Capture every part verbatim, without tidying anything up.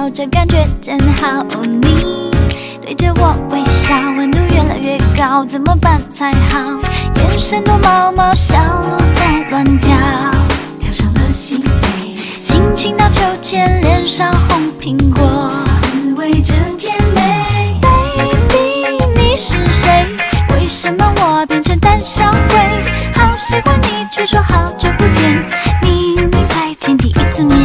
潮，这感觉真好。你对着我微笑，温度越来越高，怎么办才好？眼神多毛毛，小鹿在乱跳，跳上了心扉。心情到秋千，脸上红苹果，滋味真甜美。Baby， 你是谁？为什么我变成胆小鬼？好喜欢你，却说好久不见，明明才见第一次面。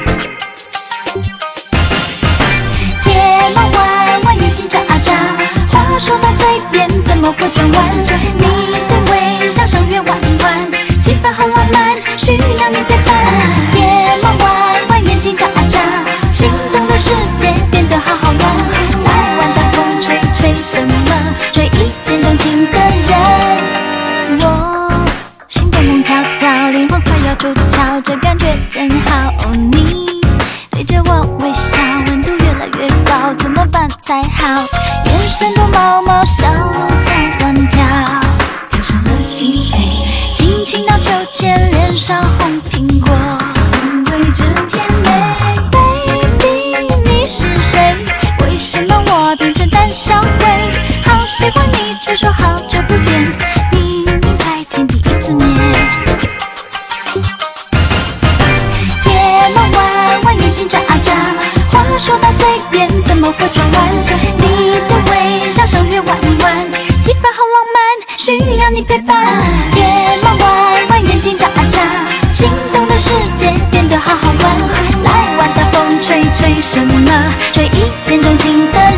睫毛弯弯，眼睛眨啊眨，话说到嘴边怎么会转弯？你的微笑像月弯弯，气氛好浪漫，需要你陪伴。睫毛弯弯，眼睛眨啊眨，心动的世界变得好好玩。来玩大风吹吹什么？吹一见钟情的人。我心动梦跳跳，灵魂快要出窍，这感觉真好。哦，你对着我微笑，温度越来越高，怎么办才好？眼神多毛毛，小鹿在乱跳，跳上了心扉。心情到秋千，脸上红苹果，滋味真甜美。Baby， 你是谁？为什么我变成胆小鬼？好喜欢你，却说好久不见，明明才见第一次面。睫毛弯弯，眼睛眨啊眨，话说到嘴边怎么会转弯？你的微笑像月弯弯，气氛好浪漫，需要你陪伴。睫毛弯弯，眼睛眨啊眨，心动的世界变得好好玩。来玩大风吹吹什么？吹一见钟情的人。